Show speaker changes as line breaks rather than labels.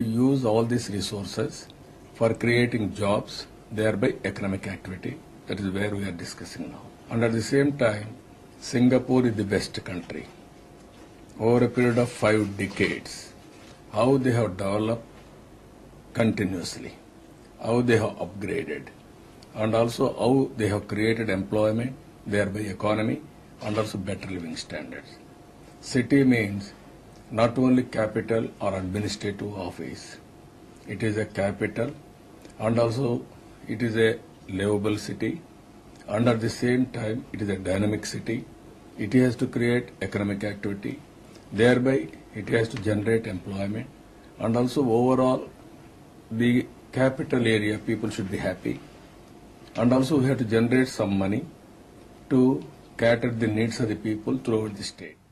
use all these resources for creating jobs, thereby economic activity. That is where we are discussing now. And at the same time, Singapore is the best country. Over a period of 5 decades, how they have developed continuously, how they have upgraded, and also how they have created employment, thereby economy, and also better living standards. City means not only capital or administrative office. It is a capital, and also it is a livable city, and at the same time it is a dynamic city. It has to create economic activity, thereby it has to generate employment, and also overall the capital area people should be happy, and also we have to generate some money to cater the needs of the people throughout the state.